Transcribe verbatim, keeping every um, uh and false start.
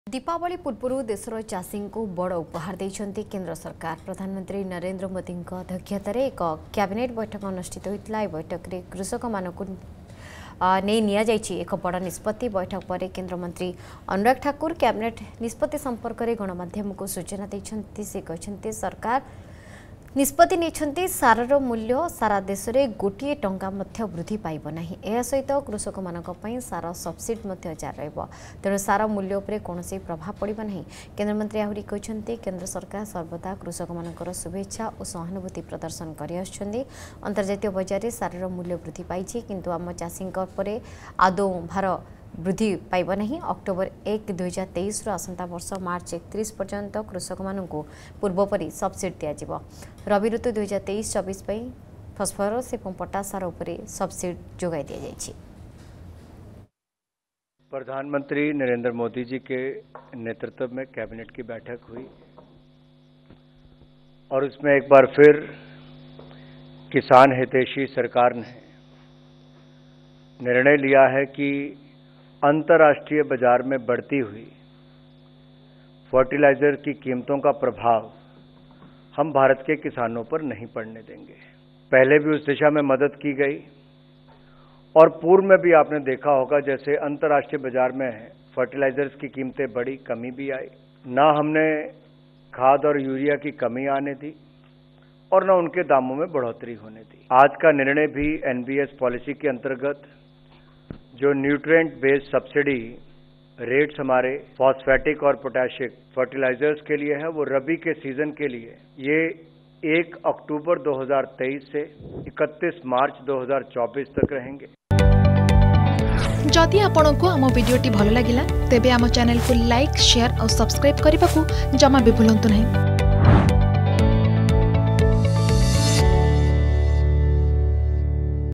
दीपावली पूर्व देशर चाषी को बड़ उपहार देते केंद्र सरकार। प्रधानमंत्री नरेंद्र मोदी अध्यक्षतार एक कैबिनेट बैठक अनुष्ठित होता। बैठक में कृषक मानक नहीं एक बड़ निष्पत्ति। बैठक पर केंद्र मंत्री अनुराग ठाकुर कैबिनेट निष्पत्ति संपर्क में गणमाध्यम को सूचना देते। से कहते सरकार निष्पत्ति नहीं सारर मूल्य सारा देश में गोटे टंका वृद्धि पाइब नहीं। यह सहित कृषक मानी सार सब्सिडी जारी तेणु सार मूल्य पर कौन प्रभाव पड़े नहीं। केन्द्रमंत्री आहरी कहते केंद्र सरकार सर्वदा कृषक मान शुभेच्छा और सहानुभूति प्रदर्शन कर अंतर्जातीय बजार में सारर मूल्य वृद्धि पाई किंतु आम चाषी आदौ भार वृद्धि पाइब नहीं। अक्टोबर एक दुई हजार तेईस आसंता वर्ष मार्च एकतीस पर्यंत कृषक मानक पूर्वपरी सब्सिडी दिया। रवि ऋतु दुई हजार तेईस चौबीस फस्फरस और पोटास सार उपरे सब्सिडी जोगाई दी जाएगी। प्रधानमंत्री नरेंद्र मोदी जी के नेतृत्व में कैबिनेट की बैठक हुई और उसमें एक बार फिर किसान हितैषी सरकार ने निर्णय लिया है कि अंतर्राष्ट्रीय बाजार में बढ़ती हुई फर्टिलाइजर की कीमतों का प्रभाव हम भारत के किसानों पर नहीं पड़ने देंगे। पहले भी उस दिशा में मदद की गई और पूर्व में भी आपने देखा होगा जैसे अंतर्राष्ट्रीय बाजार में फर्टिलाइजर्स की कीमतें बढ़ी, कमी भी आई। ना हमने खाद और यूरिया की कमी आने दी और न उनके दामों में बढ़ोतरी होने दी। आज का निर्णय भी एनबीएस पॉलिसी के अंतर्गत जो न्यूट्रिएंट बेस्ड सब्सिडी रेट्स हमारे फॉस्फेटिक और पोटैशिक फर्टिलाइजर्स के लिए है वो रबी के सीजन के लिए ये एक अक्टूबर दो हज़ार तेईस से इकतीस मार्च दो हज़ार चौबीस तक रहेंगे। जदि आपंक आम भिडी भल लगा तेब आम चैनल को लाइक शेयर और सब्सक्राइब करने को जमा भी भूलु नहीं।